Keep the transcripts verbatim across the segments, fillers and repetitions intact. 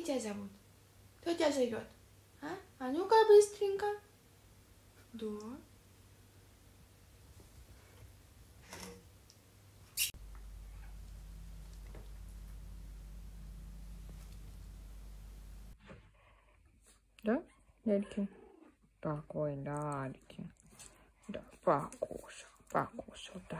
тебя зовут? Кто тебя зовет? А? А ну-ка быстренько. Да. Да, Лельки? Такой, да, Лельки. Да, покушал, покушал, да.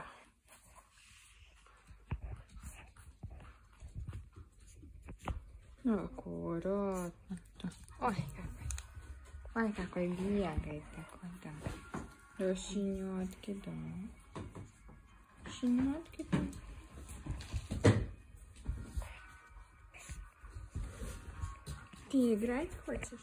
Аккуратно. Да. Ой, какой. Ой, какой бегает такой, да. Да, щенятки, да. Щенятки, да. Ты играть хочешь?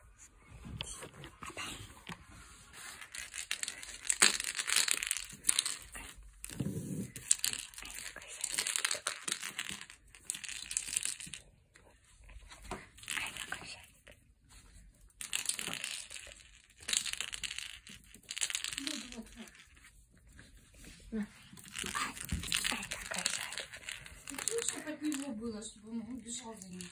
Чтобы от него было, чтобы он убежал за ним.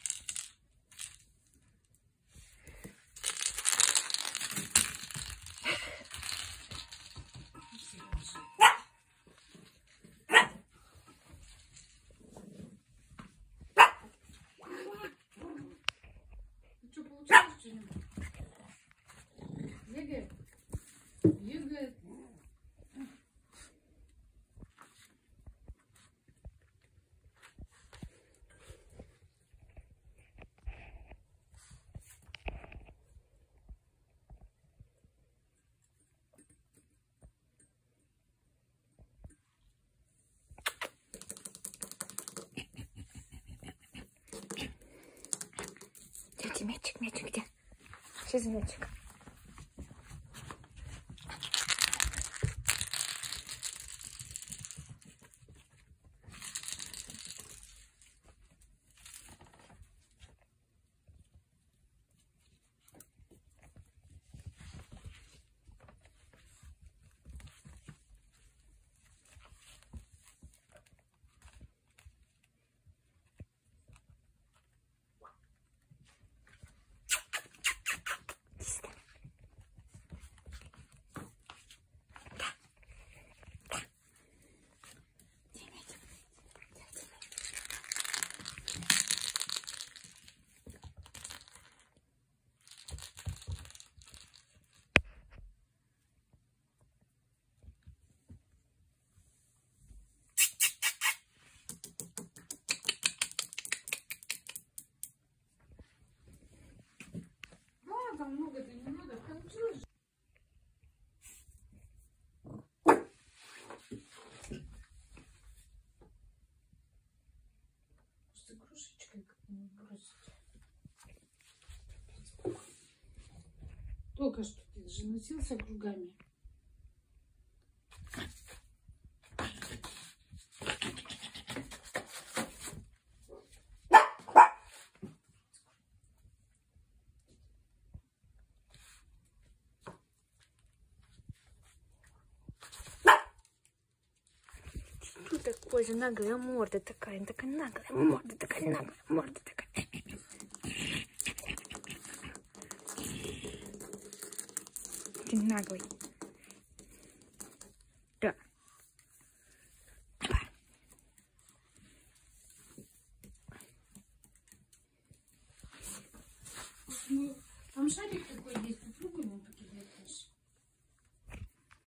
Что, получилось что-нибудь? Бегает? Бегает. Где мячик, мячик где? Что за мячик? Там много-то не надо, получилось. Просто кружечкой как-нибудь бросить. Только что ты же носился кругами. Что такое же наглая морда такая, такая наглая морда, такая наглая морда такая. Ты наглый. Да. Ну, там шарик